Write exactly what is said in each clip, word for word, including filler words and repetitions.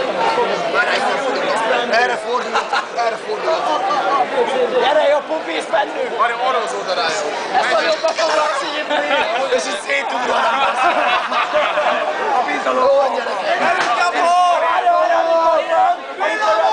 Erre fordulok, erre fordulok. Gyere, jobb pupis menő! Arra orrozód rá, jó. Ezt a jobban foglak szívni! És így szétugranám. A bizalom! Jó, gyerekek! Erőt kapó! Várja, várja, amikor jön! Amikor jön!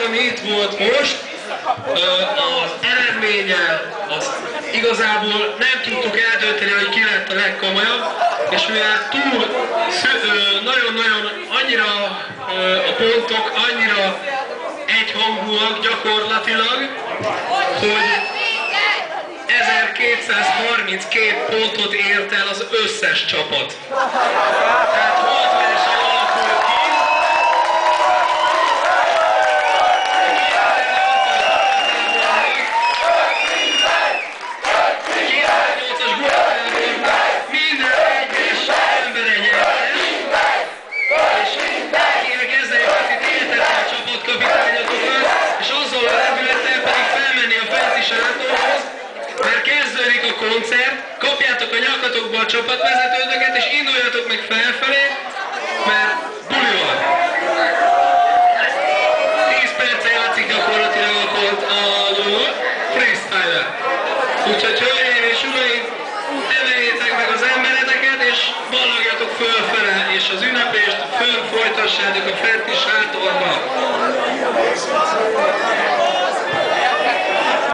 ami itt volt most, az eredménye, azt igazából nem tudtuk eldönteni, hogy ki lett a legkomolyabb, és mivel túl nagyon-nagyon annyira a pontok, annyira egyhangúak gyakorlatilag, hogy ezerkétszázharminckét pontot ért el az összes csapat. Tehát volt verseny alakul ki. kétezer-nyolcas góltáborban minden egyes embere nyertes, és akinek ezzel egy picit éltette a csapatkapitányotokat, és azzal a lendülettel pedig felmenni a fenti sátorhoz, mert kezdődik a koncert, kapjátok a nyakatokba a csapatvezetőtöket, és induljatok meg felfelé, mert buli van. tíz perce játszik gyakorlatilag a kont a freestyle-et. Úgyhogy hölgyeim és uraim, emeljétek meg az embereteket, és ballagjatok fölfele, és az ünneplést föl folytassátok a fenti